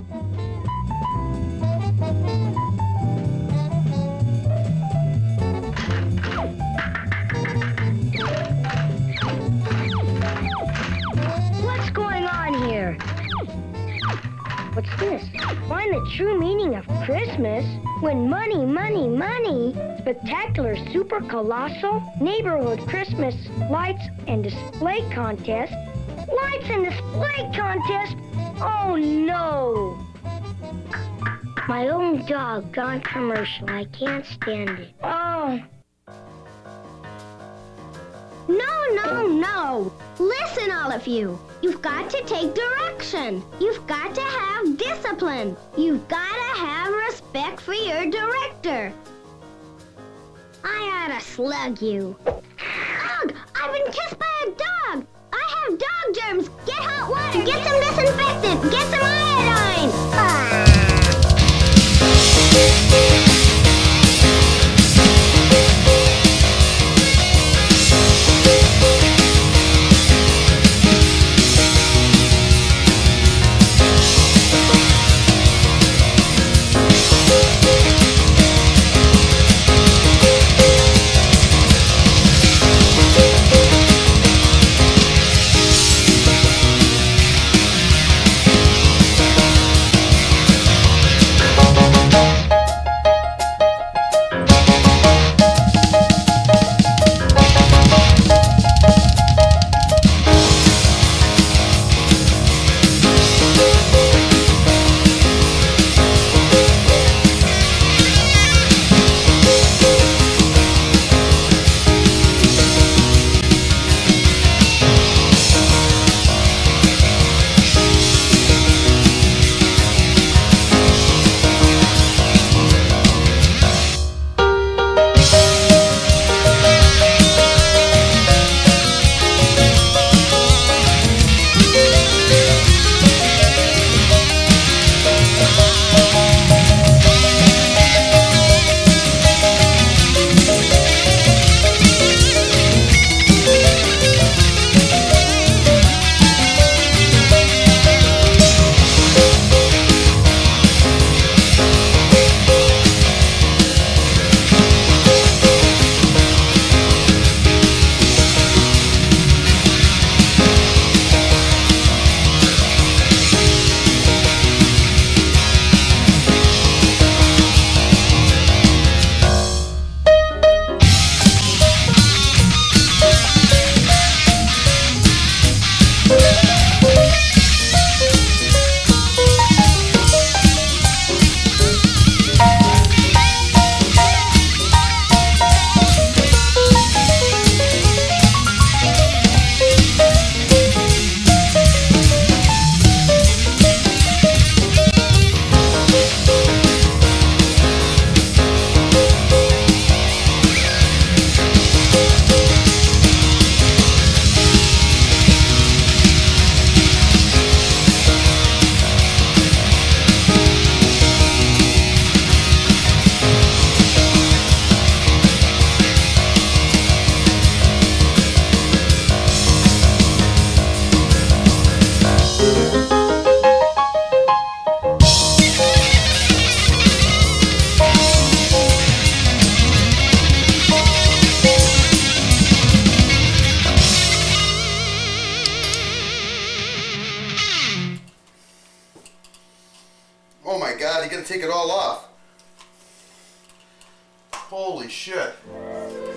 What's going on here? What's this? Find the true meaning of Christmas. When money, money, money. Spectacular, super colossal neighborhood Christmas lights and display contest. Lights and display contest? Oh no! My own dog gone commercial. I can't stand it. Oh. No. Listen, all of you. You've got to take direction. You've got to have discipline. You've got to have respect for your director. I ought to slug you. Ugh! I've been kissed by a dog. I have dog germs. Get hot water. Get some disinfectant. Get some iodine. Oh my God, you gotta take it all off. Holy shit.